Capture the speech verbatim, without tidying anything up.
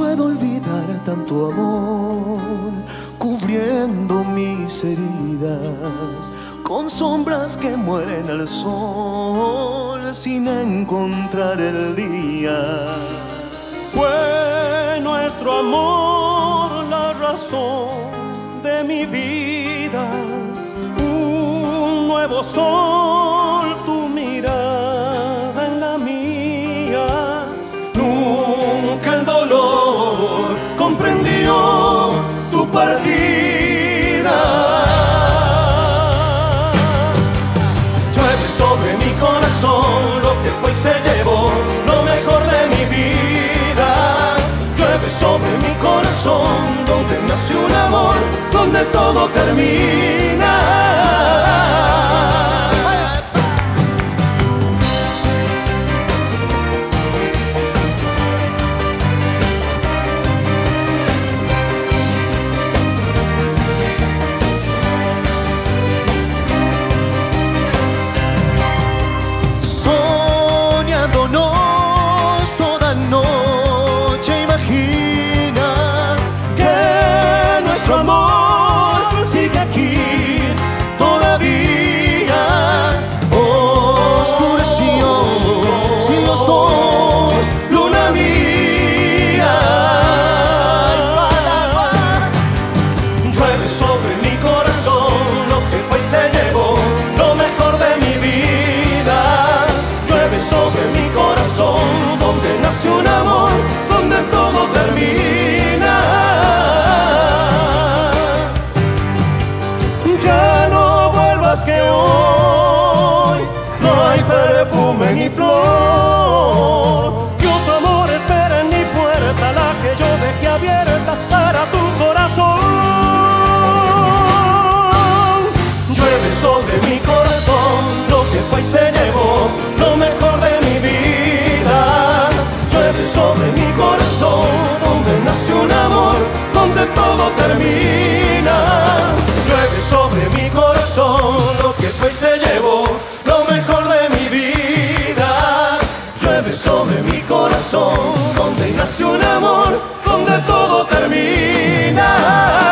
puedo olvidar tanto amor, cubriendo mis heridas con sombras que mueren al sol sin encontrar el día. Fue nuestro amor la razón de mi vida, un nuevo sol, tu mirada en la mía. Nunca el dolor comprendió tu partida. Llueve sobre mi corazón lo que fue y se llevó lo mejor de mi vida. Llueve sobre mi corazón donde nace un amor, donde todo termina. Soñándonos toda noche, imagina que nuestro amor sigue aquí todavía. Oscureció sin los dos, luna mía. Llueve sobre mi corazón lo que fue y se llevó lo mejor de mi vida. Llueve sobre mi corazón donde nace un amor, donde todo termina. Ya no vuelvas que hoy no hay perfume ni flor, Y otro amor espera en mi puerta, la que yo dejé abierta para tu corazón. llueve sobre mi corazón lo que fue y se llevó lo mejor de mi vida. Llueve sobre mi corazón donde nace un amor, donde todo termina. Llueve sobre mi corazón lo que fue y se llevó lo mejor de mi vida. Llueve sobre mi corazón donde nace un amor, donde todo termina.